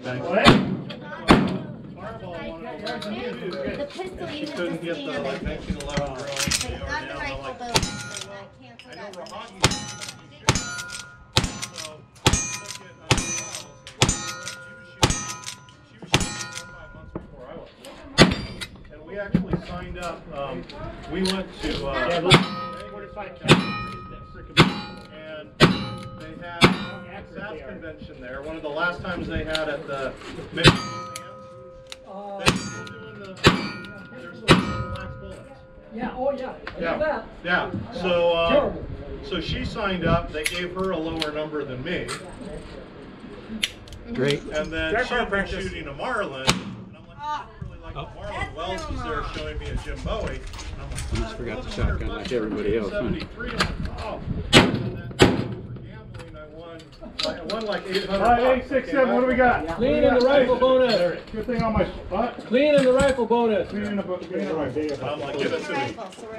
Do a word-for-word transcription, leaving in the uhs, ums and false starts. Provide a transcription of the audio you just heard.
What? The pistol She even couldn't get the the like nineteen eleven drill. They got the rifle though. That canceled out. So took it. I mean, she was shooting. She was shooting five months before I was. And we actually signed up. Um, we went to. Uh, and they had a S A F convention there. One of the last times they had at the. Uh, They're still doing the. They're still doing the wax bullets. yeah, oh yeah, I Yeah. did that. Yeah. So. Uh, Terrible. So she signed up. They gave her a lower number than me. Great. And then she had been shooting a Marlin. And I'm like, I don't really like Oh. the Marlin. Wells was there showing me a Jim Bowie. And I'm like, I just forgot the shotgun like everybody else. Huh? seventy-three. I'm like, oh. And then for gambling, I won. I won like eight hundred. All right, eight, six, seven. What do we got? Clean in the rifle bonus. Good thing on my spot. Clean in the rifle bonus. Clean in the, clean in the rifle. I'm like, give it to me. Rifle, so we're